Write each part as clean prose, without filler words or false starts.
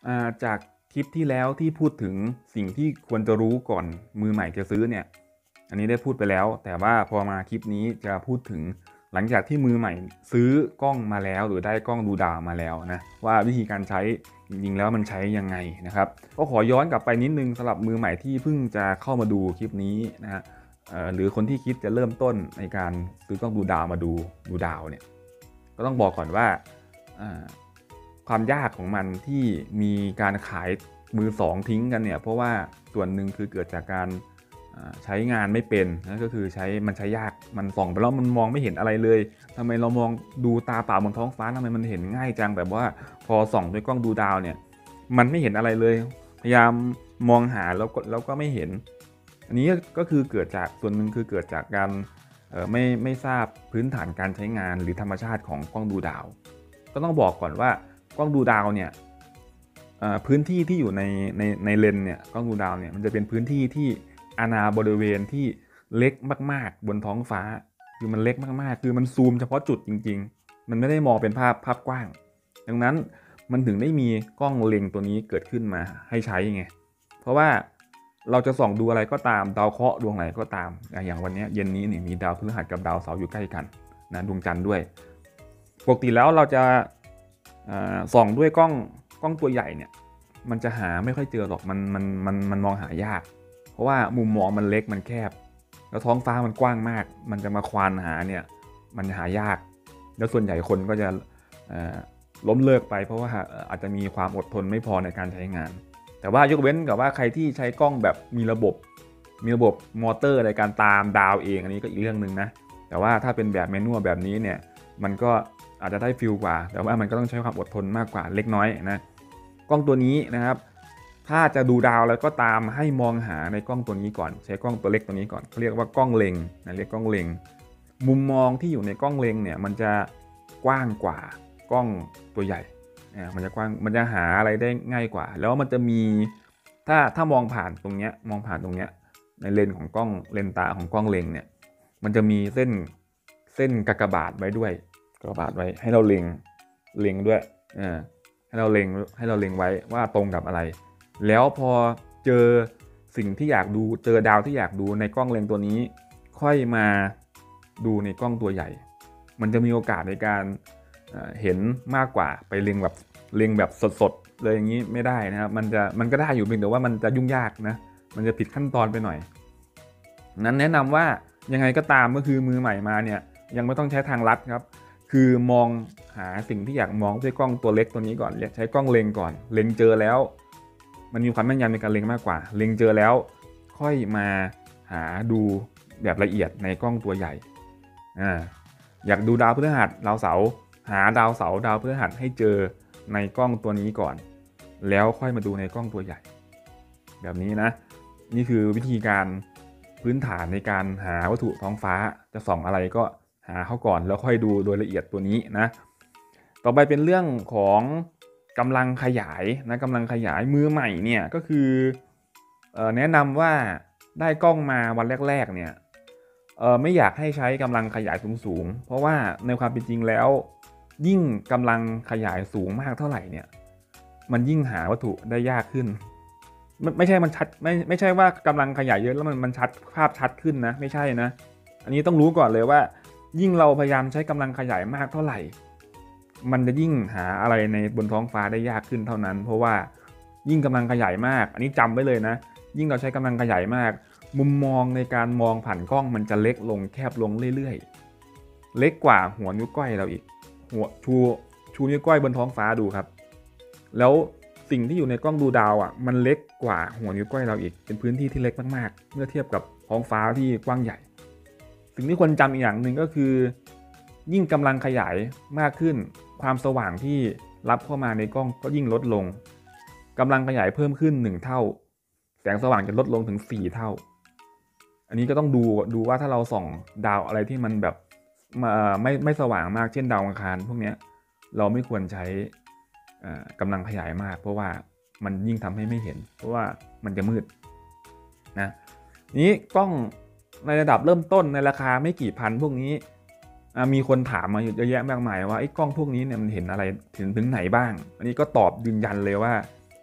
จากคลิปที่แล้วที่พูดถึงสิ่งที่ควรจะรู้ก่อนมือใหม่จะซื้อเนี่ยอันนี้ได้พูดไปแล้วแต่ว่าพอมาคลิปนี้จะพูดถึงหลังจากที่มือใหม่ซื้อกล้องมาแล้วหรือได้กล้องดูดาวมาแล้วนะว่าวิธีการใช้จริงๆแล้วมันใช้ยังไงนะครับก็ขอย้อนกลับไปนิดนึงสำหรับมือใหม่ที่เพิ่งจะเข้ามาดูคลิปนี้นะฮะหรือคนที่คิดจะเริ่มต้นในการซื้อกล้องดูดาวมาดูดาวเนี่ยก็ต้องบอกก่อนว่าความยากของมันที่มีการขายมือสองทิ้งกันเนี่ยเพราะว่าส่วนหนึ่งคือเกิดจากการใช้งานไม่เป็นนะก็คือมันใช้ยากมันส่องไปแล้วมันมองไม่เห็นอะไรเลยทำไมเรามองดูตาเปล่าบนท้องฟ้าทำไมมันเห็นง่ายจังแบบว่าพอส่องด้วยกล้องดูดาวเนี่ยมันไม่เห็นอะไรเลยพยายามมองหาแล้วก็ไม่เห็นอันนี้ก็คือเกิดจากส่วนหนึ่งคือเกิดจากการไม่ทราบพื้นฐานการใช้งานหรือธรรมชาติของกล้องดูดาวก็ต้องบอกก่อนว่ากล้องดูดาวเนี่ยพื้นที่ที่อยู่ในเลนส์เนี่ยกล้องดูดาวเนี่ยมันจะเป็นพื้นที่ที่อาณาบริเวณที่เล็กมากๆบนท้องฟ้าคือมันเล็กมากๆคือมันซูมเฉพาะจุดจริงๆมันไม่ได้มองเป็นภาพกว้างดังนั้นมันถึงได้มีกล้องเล็งตัวนี้เกิดขึ้นมาให้ใช้ไงเพราะว่าเราจะส่องดูอะไรก็ตามดาวเคราะห์ดวงไหนก็ตามอย่างวันนี้เย็นนี้เนี่ยมีดาวพฤหัสกับดาวเสาร์อยู่ใกล้กันนะดวงจันทร์ด้วยปกติแล้วเราจะส่องด้วยกล้องตัวใหญ่เนี่ยมันจะหาไม่ค่อยเจอหรอกมันมองหายากเพราะว่ามุมมองมันเล็กมันแคบแล้วท้องฟ้ามันกว้างมากมันจะมาควานหาเนี่ยมันหายากแล้วส่วนใหญ่คนก็จะล้มเลิกไปเพราะว่าอาจจะมีความอดทนไม่พอในการใช้งานแต่ว่ายกเว้นกับว่าใครที่ใช้กล้องแบบมีระบบมอเตอร์ในการตามดาวเองอันนี้ก็อีกเรื่องนึงนะแต่ว่าถ้าเป็นแบบแมนนวลแบบนี้เนี่ยมันก็อาจจะได้ฟิลกว่าแต่ว่ามันก็ต้องใช้ความอดทนมากกว่าเล็กน้อยนะกล้องตัวนี้นะครับถ้าจะดูดาวแล้วก็ตามให้มองหาในกล้องตัวนี้ก่อนใช้กล้องตัวเล็กตัวนี้ก่อนเขาเรียกว่ากล้องเล็งนะเรียกกล้องเล็งมุมมองที่อยู่ในกล้องเล็งเนี่ยมันจะกว้างกว่ากล้องตัวใหญ่มันจะกว้างมันจะหาอะไรได้ง่ายกว่าแล้วมันจะมีถ้ามองผ่านตรงเนี้ยในเลนของกล้องเลนตาของกล้องเล็งเนี่ยมันจะมีเส้นกากบาทไว้ด้วยกากบาทไว้ให้เราเล็งด้วยให้เราเล็งไว้ว่าตรงกับอะไรแล้วพอเจอสิ่งที่อยากดูเจอดาวที่อยากดูในกล้องเล็งตัวนี้ค่อยมาดูในกล้องตัวใหญ่มันจะมีโอกาสในการเห็นมากกว่าไปเล็งแบบสดๆเลยอย่างนี้ไม่ได้นะครับมันก็ได้อยู่เพียงแต่ว่ามันจะยุ่งยากนะมันจะผิดขั้นตอนไปหน่อยนั้นแนะนำว่ายังไงก็ตามก็คือมือใหม่มาเนี่ยยังไม่ต้องใช้ทางลัดครับคือมองหาสิ่งที่อยากมองด้วยกล้องตัวเล็กตัวนี้ก่อนใช้กล้องเล็งก่อนเล็งเจอแล้วมันมีความแม่นยำในการเล็งมากกว่าเล็งเจอแล้วค่อยมาหาดูแบบละเอียดในกล้องตัวใหญ่อยากดูดาวพฤหัสดาวเสาร์หาดาวเสาร์ดาวพฤหัสให้เจอในกล้องตัวนี้ก่อนแล้วค่อยมาดูในกล้องตัวใหญ่แบบนี้นะนี่คือวิธีการพื้นฐานในการหาวัตถุท้องฟ้าจะส่องอะไรก็หาเขาก่อนแล้วค่อยดูโดยละเอียดตัวนี้นะต่อไปเป็นเรื่องของกำลังขยายนะกำลังขยายมือใหม่เนี่ยก็คือแนะนำว่าได้กล้องมาวันแรกๆเนี่ยไม่อยากให้ใช้กำลังขยายสูงเพราะว่าในความเป็นจริงแล้วยิ่งกำลังขยายสูงมากเท่าไหร่เนี่ยมันยิ่งหาวัตถุได้ยากขึ้นไม่ใช่มันชัดไม่ใช่ว่ากำลังขยายเยอะแล้วมันชัดภาพชัดขึ้นนะไม่ใช่นะอันนี้ต้องรู้ก่อนเลยว่ายิ่งเราพยายามใช้กำลังขยายมากเท่าไหร่มันจะยิ่งหาอะไรในบนท้องฟ้าได้ยากขึ้นเท่านั้นเพราะว่ายิ่งกำลังขยายมากอันนี้จำไว้เลยนะยิ่งเราใช้กำลังขยายมากมุมมองในการมองผ่านกล้องมันจะเล็กลงแคบลงเรื่อยๆเล็กกว่าหัวนิ้วก้อยเราอีกหัวชูนิ้วก้อยบนท้องฟ้าดูครับแล้วสิ่งที่อยู่ในกล้องดูดาวอ่ะมันเล็กกว่าหัวนิ้วก้อยเราอีกเป็นพื้นที่ที่เล็กมากๆเมื่อเทียบกับท้องฟ้าที่กว้างใหญ่สิ่งที่ควรจำอีกอย่างหนึ่งก็คือยิ่งกำลังขยายมากขึ้นความสว่างที่รับเข้ามาในกล้องก็ยิ่งลดลงกำลังขยายเพิ่มขึ้น1เท่าแสงสว่างจะลดลงถึง4เท่าอันนี้ก็ต้องดูว่าถ้าเราส่องดาวอะไรที่มันแบบไม่สว่างมากเช่นดาวอังคารพวกนี้เราไม่ควรใช้กำลังขยายมากเพราะว่ามันยิ่งทำให้ไม่เห็นเพราะว่ามันจะมืดนะนี้กล้องในระดับเริ่มต้นในราคาไม่กี่พันพวกนี้มีคนถามมาเยอะแยะมากมายว่าไอ้กล้องพวกนี้เนี่ยมันเห็นอะไรถึงไหนบ้างอันนี้ก็ตอบยืนยันเลยว่า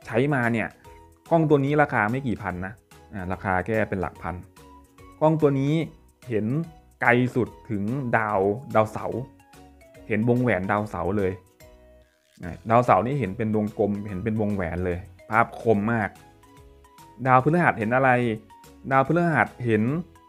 ใช้มาเนี่ยกล้องตัวนี้ราคาไม่กี่พันนะราคาแค่เป็นหลักพันกล้องตัวนี้เห็นไกลสุดถึงดาวเสาร์เห็นวงแหวนดาวเสาร์เลยดาวเสาร์นี่เห็นเป็นวงกลมเห็นเป็นวงแหวนเลยภาพคมมากดาวพฤหัสเห็นอะไรดาวพฤหัสเห็น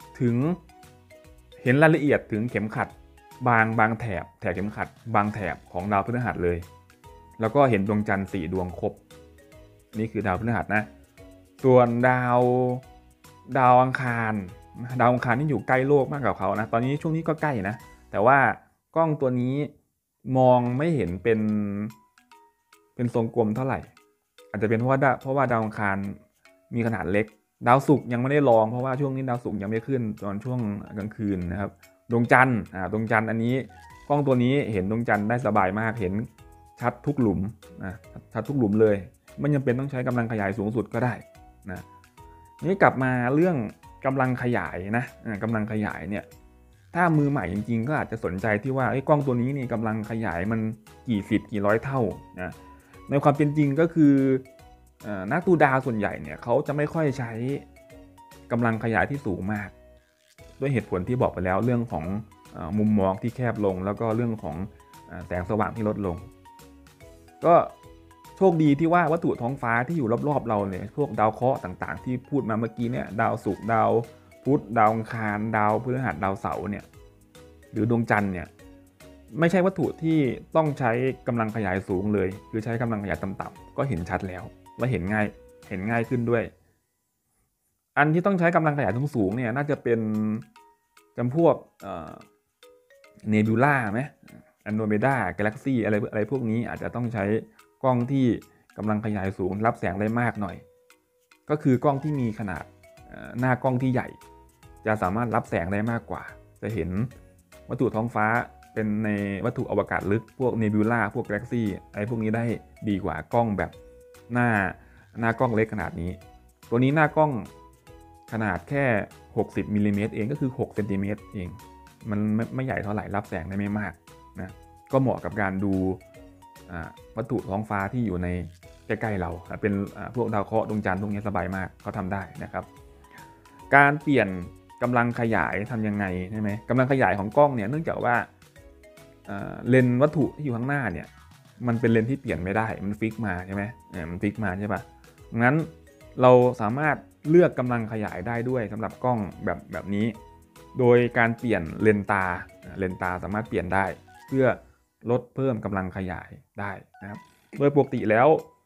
รายละเอียดถึงเข็มขัดบางแถบเข็มขัดบางแถบของดาวพฤหัสเลยแล้วก็เห็นดวงจันทร์4 ดวงครบนี่คือดาวพฤหัสนะส่วนดาวอังคารนี่อยู่ใกล้โลกมากกว่าเขานะตอนนี้ช่วงนี้ก็ใกล้นะแต่ว่ากล้องตัวนี้มองไม่เห็นเป็นทรงกลมเท่าไหร่อาจจะเป็นเพราะว่าดาวอังคารมีขนาดเล็กดาวศุกร์ยังไม่ได้ลองเพราะว่าช่วงนี้ดาวศุกร์ยังไม่ขึ้นตอนช่วงกลางคืนนะครับดวงจันทร์อันนี้กล้องตัวนี้เห็นดวงจันทร์ได้สบายมากเห็นชัดทุกหลุมชัดทุกหลุมเลยไม่จำเป็นต้องใช้กำลังขยายสูงสุดก็ได้นะนี่กลับมาเรื่องกำลังขยายนะกำลังขยายเนี่ยถ้ามือใหม่จริงๆก็อาจจะสนใจที่ว่ากล้องตัวนี้นี่กำลังขยายมันกี่ร้อยเท่านะในความเป็นจริงก็คือนักดูดาวส่วนใหญ่เนี่ยเขาจะไม่ค่อยใช้กำลังขยายที่สูงมากด้วยเหตุผลที่บอกไปแล้วเรื่องของมุมมองที่แคบลงแล้วก็เรื่องของแสงสว่างที่ลดลงก็โชคดีที่ว่าวัตถุท้องฟ้าที่อยู่รอบๆเราเนี่ยพวกดาวเคราะห์ต่างๆที่พูดมาเมื่อกี้เนี่ยดาวศุกร์ดาวพุธดาวอังคารดาวพฤหัสดาวเสาร์เนี่ยหรือดวงจันทร์เนี่ยไม่ใช่วัตถุที่ต้องใช้กำลังขยายสูงเลยคือใช้กำลังขยายต่ำๆก็เห็นชัดแล้วและเห็นง่ายขึ้นด้วยอันที่ต้องใช้กำลังขยายสูงเนี่ยน่าจะเป็นจำพวกเนบิวล่าไหมแอนโดรเมดากาแล็กซี่อะไรพวกนี้อาจจะต้องใช้กล้องที่กำลังขยายสูงรับแสงได้มากหน่อยก็คือกล้องที่มีขนาดหน้ากล้องที่ใหญ่จะสามารถรับแสงได้มากกว่าจะเห็นวัตถุท้องฟ้าเป็นในวัตถุอวกาศลึกพวกเนบิวล่าพวกกาแล็กซี่อะไรพวกนี้ได้ดีกว่ากล้องแบบหน้ากล้องเล็กขนาดนี้ตัวนี้หน้ากล้องขนาดแค่60มิลลิเมตรเองก็คือ6เซนติเมตรเองมันไม่ใหญ่เท่าไหร่รับแสงได้ไม่มากนะก็เหมาะกับการดูวัตถุท้องฟ้าที่อยู่ในใกล้ๆเราเป็นพวกดาวเคราะห์ดวงจันทร์พวกนี้สบายมากเขาทำได้นะครับการเปลี่ยนกำลังขยายทำยังไงใช่ไหมกำลังขยายของกล้องเนี่ยเนื่องจากว่าเลนส์วัตถุที่อยู่ข้างหน้าเนี่ยมันเป็นเลนส์ที่เปลี่ยนไม่ได้มันฟิกมาใช่ไหมมันฟิกมาใช่ปะงั้นเราสามารถเลือกกำลังขยายได้ด้วยสำหรับกล้องแบบนี้โดยการเปลี่ยนเลนส์ตาสามารถเปลี่ยนได้เพื่อลดเพิ่มกำลังขยายได้นะครับโดยปกติแล้ว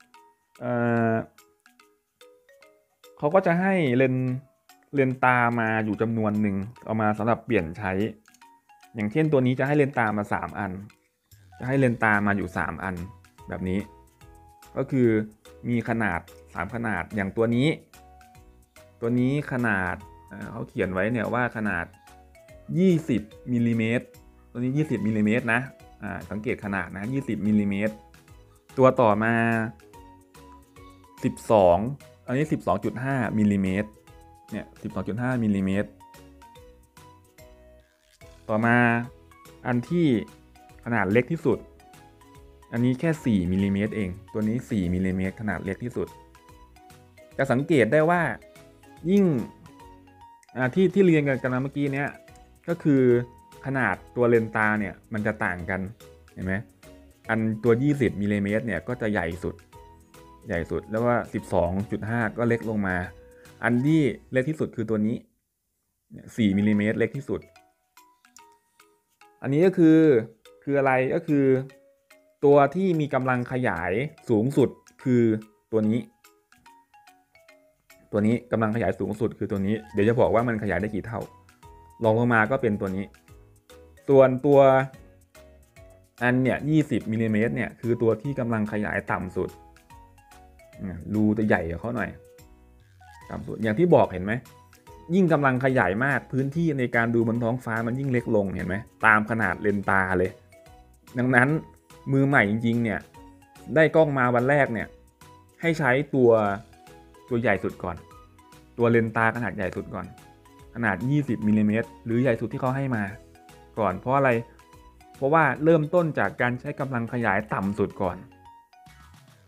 เขาก็จะให้เลนส์ตามาอยู่จำนวนหนึ่งเอามาสำหรับเปลี่ยนใช้อย่างเช่นตัวนี้จะให้เลนส์ตามา3อันจะให้เลนส์ตามาอยู่3อันแบบนี้ก็คือมีขนาด3ขนาดอย่างตัวนี้ขนาดเขาเขียนไว้เนี่ยว่าขนาด20มิลลิเมตรตัวนี้20มิลลิเมตรนะสังเกตขนาดนะ20มิลลิเมตรตัวต่อมา12อันนี้ 12.5 มิลลิเมตรเนี่ย 12.5 มิลลิเมตรต่อมาอันที่ขนาดเล็กที่สุดอันนี้แค่4มิลลิเมตรเองตัวนี้4มิลลิเมตรขนาดเล็กที่สุดจะสังเกตได้ว่ายิ่งที่เรียนกันมาเมื่อกี้เนี้ยก็คือขนาดตัวเลนส์ตาเนี่ยมันจะต่างกันเห็นไหมอันตัว20มิลลิเมตรเนี่ยก็จะใหญ่สุดแล้วว่า 12.5 ก็เล็กลงมาอันที่เล็กที่สุดคือตัวนี้4มิลลิเมตรเล็กที่สุดอันนี้ก็คืออะไรก็คือตัวที่มีกำลังขยายสูงสุดคือตัวนี้กำลังขยายสูงสุดคือตัวนี้เดี๋ยวจะบอกว่ามันขยายได้กี่เท่าลองลงมาก็เป็นตัวนี้ส่วนตัวอันเนี่ย20มิลลิเมตรเนี่ยคือตัวที่กำลังขยายต่ำสุดรูจะใหญ่กว่าเขาหน่อยต่ำสุดอย่างที่บอกเห็นไหมยิ่งกำลังขยายมากพื้นที่ในการดูบนท้องฟ้ามันยิ่งเล็กลงเห็นไหมตามขนาดเลนส์ตาเลยดังนั้นมือใหม่จริงๆเนี่ยได้กล้องมาวันแรกเนี่ยให้ใช้ตัวใหญ่สุดก่อนตัวเลนส์ตาขนาดใหญ่สุดก่อนขนาด20มิลลิเมตรหรือใหญ่สุดที่เขาให้มาก่อนเพราะอะไรเพราะว่าเริ่มต้นจากการใช้กำลังขยายต่ำสุดก่อน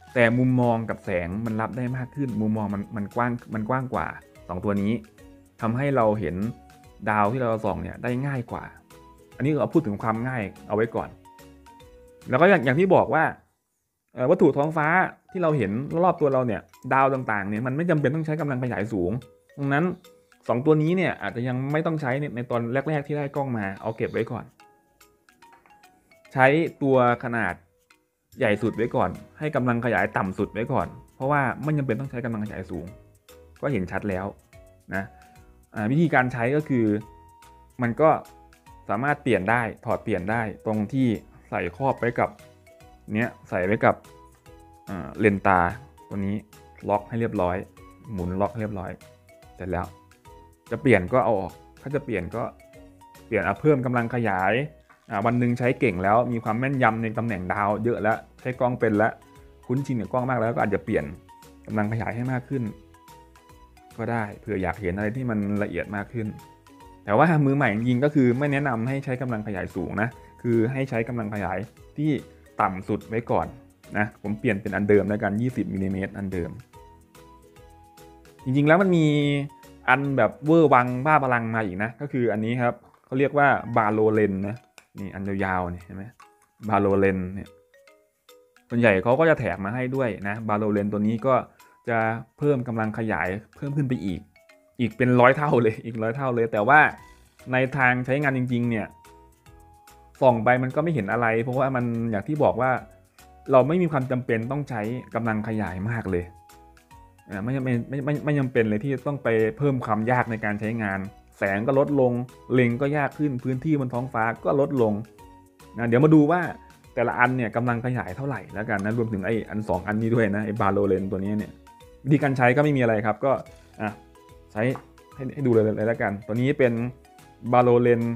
แต่มุมมองกับแสงมันรับได้มากขึ้นมุมมองมันกว้างกว่า2ตัวนี้ทำให้เราเห็นดาวที่เราส่องเนี่ยได้ง่ายกว่าอันนี้เราพูดถึงความง่ายเอาไว้ก่อนแล้วก็อย่างที่บอกว่าวัตถุท้องฟ้าที่เราเห็นรอบตัวเราเนี่ยดาวต่างๆเนี่ยมันไม่จำเป็นต้องใช้กำลังขยายสูงดังนั้น2ตัวนี้เนี่ยอาจจะยังไม่ต้องใช้ในตอนแรกๆที่ได้กล้องมาเอาเก็บไว้ก่อนใช้ตัวขนาดใหญ่สุดไว้ก่อนให้กำลังขยายต่ำสุดไว้ก่อนเพราะว่าไม่จำเป็นต้องใช้กำลังขยายสูงก็เห็นชัดแล้วนะวิธีการใช้ก็คือมันก็สามารถเปลี่ยนได้ถอดเปลี่ยนได้ตรงที่ใส่ครอบไว้กับเนี้ยใส่ไว้กับเลนส์ตาตัวนี้ล็อกให้เรียบร้อยหมุนล็อกให้เรียบร้อยเสร็จแล้วจะเปลี่ยนก็เอาออกถ้าจะเปลี่ยนก็เปลี่ยนเพิ่มกำลังขยายวันหนึ่งใช้เก่งแล้วมีความแม่นยำในตำแหน่งดาวเยอะแล้วใช้กล้องเป็นแล้วคุ้นชินกับกล้องมากแล้วก็อาจจะเปลี่ยนกำลังขยายให้มากขึ้นก็ได้เผื่ออยากเห็นอะไรที่มันละเอียดมากขึ้นแต่ว่ามือใหม่จริงๆก็คือไม่แนะนำให้ใช้กำลังขยายสูงนะคือให้ใช้กำลังขยายที่ต่ำสุดไว้ก่อนนะผมเปลี่ยนเป็นอันเดิมแล้วกัน20มิลลิเมตรอันเดิมจริงๆแล้วมันมีอันแบบเวอร์วังบ้าพลังมาอีกนะก็คืออันนี้ครับเขาเรียกว่าบาโลเลนนะนี่อันยาวๆนี่เห็นไหมบาโลเลนเนี่ยส่วนใหญ่เขาก็จะแถมมาให้ด้วยนะบาโลเลนตัวนี้ก็จะเพิ่มกำลังขยายเพิ่มขึ้นไปอีกเป็น100 เท่าเลยอีก100 เท่าเลยแต่ว่าในทางใช้งานจริงๆเนี่ยส่องไปมันก็ไม่เห็นอะไรเพราะว่ามันอย่างที่บอกว่าเราไม่มีความจำเป็นต้องใช้กำลังขยายมากเลยไม่จำเป็นเลยที่ต้องไปเพิ่มความยากในการใช้งานแสงก็ลดลงเล็งก็ยากขึ้นพื้นที่บนท้องฟ้าก็ลดลงนะเดี๋ยวมาดูว่าแต่ละอันเนี่ยกำลังขยายเท่าไหร่แล้วกันนะรวมถึงไอ้อัน2อันนี้ด้วยนะไอ้บาโลเลนตัวนี้เนี่ยวิธีการใช้ก็ไม่มีอะไรครับก็ใช้ให้ดูเลยแล้วกันตัวนี้เป็นบาโลเลน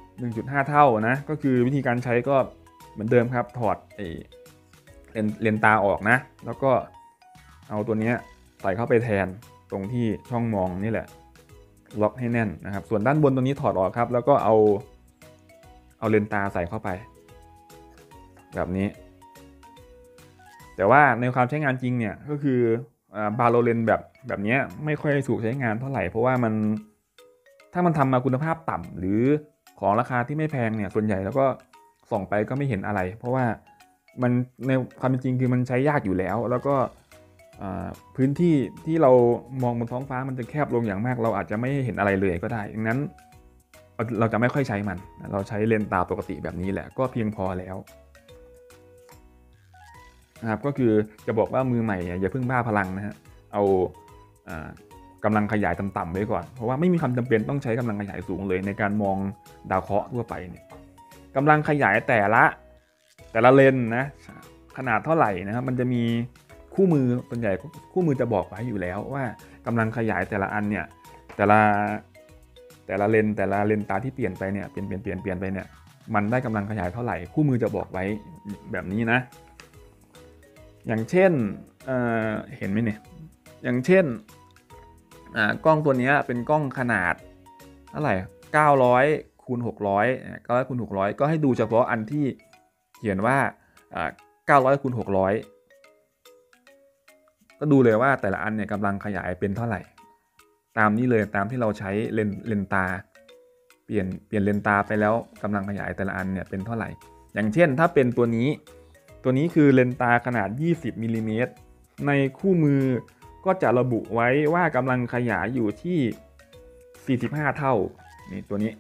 1.5 เท่านะก็คือวิธีการใช้ก็เหมือนเดิมครับถอดไอ้เลนส์ตาออกนะแล้วก็เอาตัวนี้ใส่เข้าไปแทนตรงที่ช่องมองนี่แหละล็อกให้แน่นนะครับส่วนด้านบนตัวนี้ถอดออกครับแล้วก็เอาเลนส์ตาใส่เข้าไปแบบนี้แต่ว่าในความใช้งานจริงเนี่ยก็คือบาโลเลนแบบนี้ไม่ค่อยถูกใช้งานเท่าไหร่เพราะว่ามันถ้ามันทำมาคุณภาพต่ำหรือของราคาที่ไม่แพงเนี่ยส่วนใหญ่แล้วก็ส่องไปก็ไม่เห็นอะไรเพราะว่ามันในความเป็นจริงคือมันใช้ยากอยู่แล้วแล้วก็พื้นที่ที่เรามองบนท้องฟ้ามันจะแคบลงอย่างมากเราอาจจะไม่เห็นอะไรเลยก็ได้ดังนั้นเราจะไม่ค่อยใช้มันเราใช้เลนส์ตาปกติแบบนี้แหละก็เพียงพอแล้วนะครับก็คือจะบอกว่ามือใหม่อย่าเพิ่งบ้าพลังนะฮะเอากำลังขยายต่ำๆไว้ก่อนเพราะว่าไม่มีความจำเป็นต้องใช้กำลังขยายสูงเลยในการมองดาวเคราะห์ทั่วไปเนี่ยกำลังขยายแต่ละเลนนะขนาดเท่าไหร่นะครับมันจะมีคู่มือส่วนใหญ่คู่มือจะบอกไว้อยู่แล้วว่ากำลังขยายแต่ละอันเนี่ยแต่ละเลนตาที่เปลี่ยนไปเนี่ยเปลี่ยนไปเนี่ยมันได้กำลังขยายเท่าไหร่คู่มือจะบอกไว้แบบนี้นะอย่างเช่นเห็นไหมเนี่ยอย่างเช่นกล้องตัวนี้เป็นกล้องขนาดเท่าไหร่900 คูณ 600 900 คูณ 600ก็ให้ดูเฉพาะอันที่เขียนว่า900 คูณ 600ก็ดูเลยว่าแต่ละอันเนี่ยกำลังขยายเป็นเท่าไหร่ตามนี้เลยตามที่เราใช้เลนส์ตาเปลี่ยนเลนส์ตาไปแล้วกำลังขยายแต่ละอันเนี่ยเป็นเท่าไหร่อย่างเช่นถ้าเป็นตัวนี้คือเลนส์ตาขนาด20มิลลิเมตรในคู่มือก็จะระบุไว้ว่ากำลังขยายอยู่ที่45เท่านี่ตัวนี้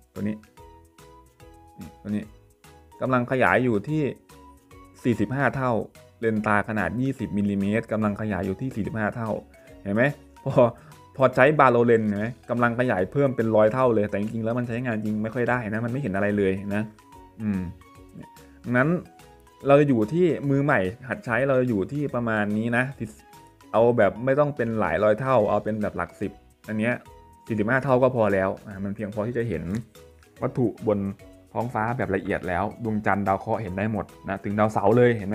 กำลังขยายอยู่ที่45เท่าเลนส์ตาขนาด20มิลลิเมตรกำลังขยายอยู่ที่45เท่าเห็นไหมพอใช้บาโลเลนส์เห็นไหมกำลังขยายเพิ่มเป็น100เท่าเลยแต่จริงๆแล้วมันใช้งานจริงไม่ค่อยได้นะมันไม่เห็นอะไรเลยนะนั้นเราจะอยู่ที่มือใหม่หัดใช้เราจะอยู่ที่ประมาณนี้นะเอาแบบไม่ต้องเป็นหลายร้อยเท่าเอาเป็นแบบหลัก10อันเนี้ย45เท่าก็พอแล้วมันเพียงพอที่จะเห็นวัตถุบนท้องฟ้าแบบละเอียดแล้วดวงจันทร์ดาวเคราะห์เห็นได้หมดนะถึงดาวเสาร์เลยเห็นไหม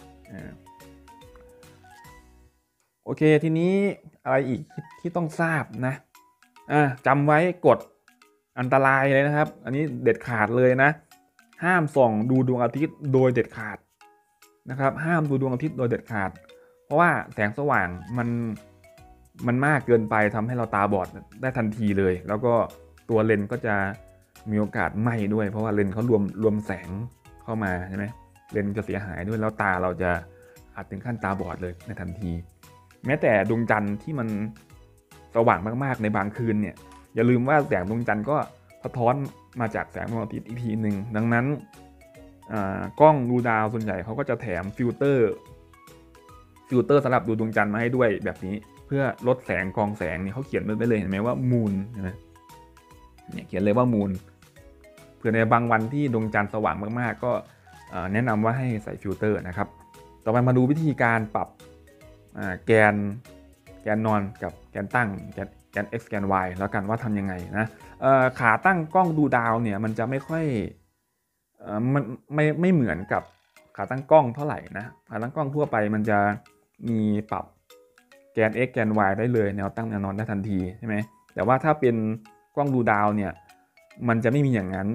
โอเคทีนี้อะไรอีกที่ต้องทราบนะจำไว้กฎอันตรายเลยนะครับอันนี้เด็ดขาดเลยนะห้ามส่องดูดวงอาทิตย์โดยเด็ดขาดนะครับห้ามดูดวงอาทิตย์โดยเด็ดขาดเพราะว่าแสงสว่างมันมากเกินไปทำให้เราตาบอดได้ทันทีเลยแล้วก็ตัวเลนส์ก็จะมีโอกาสไหม้ด้วยเพราะว่าเลนส์เขารวมแสงเข้ามาใช่ไหมเลนส์จะเสียหายด้วยแล้วตาเราจะอาจถึงขั้นตาบอดเลยในทันทีแม้แต่ดวงจันทร์ที่มันสว่างมากๆในบางคืนเนี่ยอย่าลืมว่าแสงดวงจันทร์ก็สะท้อนมาจากแสงดวงอาทิตย์อีกทีหนึ่งดังนั้นกล้องดูดาวส่วนใหญ่เขาก็จะแถมฟิลเตอร์สำหรับดูดวงจันทร์มาให้ด้วยแบบนี้เพื่อลดแสงกองแสงนี่เขาเขียนไว้เลยเห็นไหมว่ามูนใช่ไหมเนี่ยเขียนเลยว่ามูนเพื่อในบางวันที่ดวงจันทร์สว่างมากๆก็แนะนำว่าให้ใส่ฟิลเตอร์นะครับต่อไปมาดูวิธีการปรับแกนนอนกับแกนตั้งแกน x แกน y แล้วกันว่าทำยังไงนะขาตั้งกล้องดูดาวเนี่ยมันจะไม่ค่อยมันไม่เหมือนกับขาตั้งกล้องเท่าไหร่นะขาตั้งกล้องทั่วไปมันจะมีปรับแกน x แกน y ได้เลยแนวตั้งแนวนอนได้ทันทีใช่ไหมแต่ว่าถ้าเป็นกล้องดูดาวเนี่ยมันจะไม่มีอย่างนั้น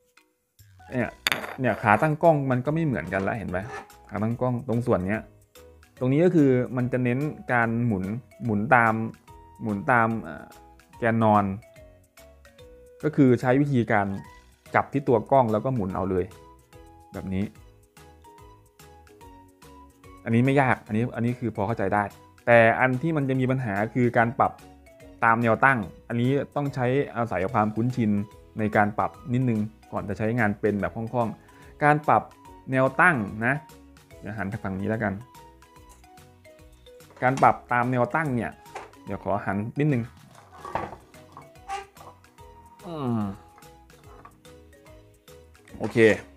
เนี่ยขาตั้งกล้องมันก็ไม่เหมือนกันแล้วเห็นไหมขาตั้งกล้องตรงส่วนเนี้ยตรงนี้ก็คือมันจะเน้นการหมุนตามแกนนอนก็คือใช้วิธีการจับที่ตัวกล้องแล้วก็หมุนเอาเลยแบบนี้อันนี้ไม่ยากอันนี้คือพอเข้าใจได้แต่อันที่มันจะมีปัญหาคือการปรับตามแนวตั้งอันนี้ต้องใช้อาศัยความคุ้นชินในการปรับนิดนึงก่อนจะใช้งานเป็นแบบคล่องๆการปรับแนวตั้งนะเดี๋ยวหันทางฝั่งนี้แล้วกันการปรับตามแนวตั้งเนี่ยเดี๋ยวขอหันนิดนึงโอเค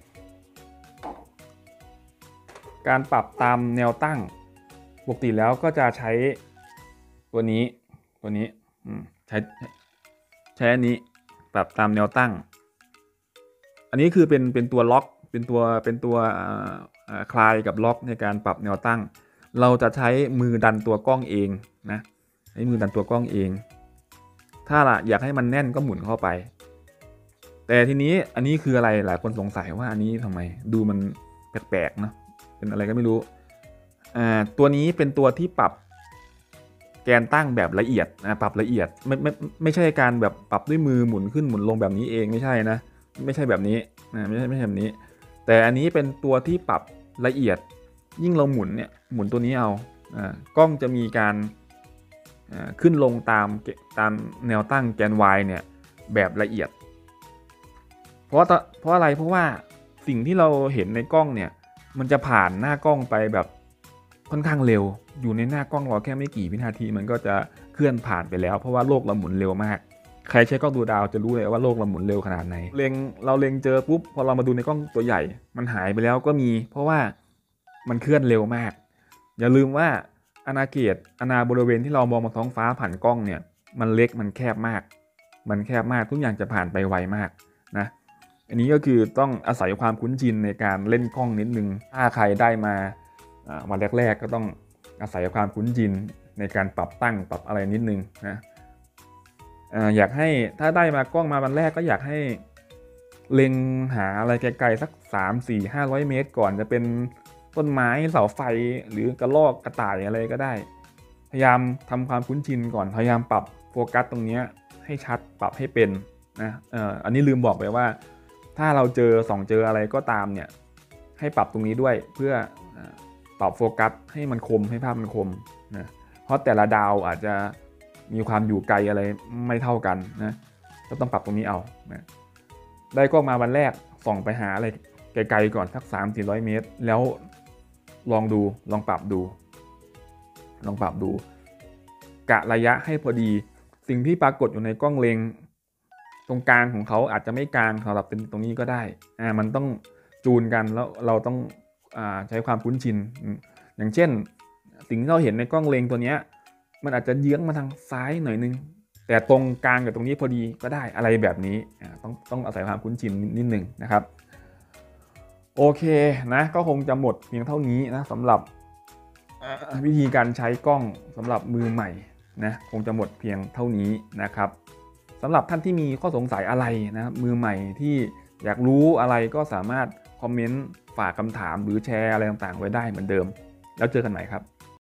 การปรับตามแนวตั้งปกติแล้วก็จะใช้ตัวนี้ใช้อันนี้ปรับตามแนวตั้งอันนี้คือเป็นตัวล็อกเป็นตัวคลายกับล็อกในการปรับแนวตั้งเราจะใช้มือดันตัวกล้องเองนะใช้มือดันตัวกล้องเองถ้าอยากให้มันแน่นก็หมุนเข้าไปแต่ทีนี้อันนี้คืออะไรหลายคนสงสัยว่าอันนี้ทำไมดูมันแปลกๆนะเป็นอะไรก็ไม่รู้ตัวนี้เป็นตัวที่ปรับแกนตั้งแบบละเอียดนะปรับละเอียดไม่ใช่การแบบปรับด้วยมือหมุนขึ้นหมุนลงแบบนี้เองไม่ใช่นะไม่ใช่แบบนี้นะไม่ใช่แบบนี้แต่อันนี้เป็นตัวที่ปรับละเอียดยิ่งเราหมุนเนี่ยหมุนตัวนี้เอากล้องจะมีการขึ้นลงตามแนวตั้งแกน y เนี่ยแบบละเอียดเพราะอะไรเพราะว่าสิ่งที่เราเห็นในกล้องเนี่ยมันจะผ่านหน้ากล้องไปแบบค่อนข้างเร็วอยู่ในหน้ากล้องเราแค่ไม่กี่วินาทีมันก็จะเคลื่อนผ่านไปแล้วเพราะว่าโลกเราหมุนเร็วมากใครใช้กล้องดูดาวจะรู้เลยว่าโลกเราหมุนเร็วขนาดไหนเราเล็งเจอปุ๊บพอเรามาดูในกล้องตัวใหญ่มันหายไปแล้วก็มีเพราะว่ามันเคลื่อนเร็วมากอย่าลืมว่าอาณาบริเวณที่เรามองบนท้องฟ้าผ่านกล้องเนี่ยมันเล็กมันแคบมากทุกอย่างจะผ่านไปไวมากนะอันนี้ก็คือต้องอาศัยความคุ้นชินในการเล่นกล้องนิดนึงถ้าใครได้มาวันแรกๆก็ต้องอาศัยความคุ้นชินในการปรับตั้งปรับอะไรนิดนึงนะอยากให้ถ้าได้มากล้องมาวันแรกก็อยากให้เล็งหาอะไรไกลๆสัก3-4-500 เมตรก่อนจะเป็นต้นไม้เสาไฟหรือกระรอกกระต่ายอะไรก็ได้พยายามทำความคุ้นชินก่อนพยายามปรับโฟกัสตรงนี้ให้ชัดปรับให้เป็นนะอันนี้ลืมบอกไปว่าถ้าเราเจออะไรก็ตามเนี่ยให้ปรับตรงนี้ด้วยเพื่อปรับโฟกัสให้มันคมให้ภาพมันคมนะเพราะแต่ละดาวอาจจะมีความอยู่ไกลอะไรไม่เท่ากันนะก็ต้องปรับตรงนี้เอานะได้ก็มาวันแรกส่องไปหาอะไรไกลๆก่อนสัก300-400 เมตรแล้วลองปรับดูกะระยะให้พอดีสิ่งที่ปรากฏอยู่ในกล้องเลนตรงกลางของเขาอาจจะไม่กลางสำหรับเป็นตรงนี้ก็ได้มันต้องจูนกันแล้วเราต้องใช้ความคุ้นชินอย่างเช่นสิ่งที่เราเห็นในกล้องเลนตัวนี้มันอาจจะเยื้องมาทางซ้ายหน่อยนึงแต่ตรงกลางกับตรงนี้พอดีก็ได้อะไรแบบนี้ต้องอาศัยความคุ้นชินนิดนึงนะครับโอเคนะก็คงจะหมดเพียงเท่านี้นะสำหรับวิธีการใช้กล้องสำหรับมือใหม่นะคงจะหมดเพียงเท่านี้นะครับสำหรับท่านที่มีข้อสงสัยอะไรนะมือใหม่ที่อยากรู้อะไรก็สามารถคอมเมนต์ฝากคำถามหรือแชร์อะไรต่างๆไว้ได้เหมือนเดิมแล้วเจอกันใหม่ครับ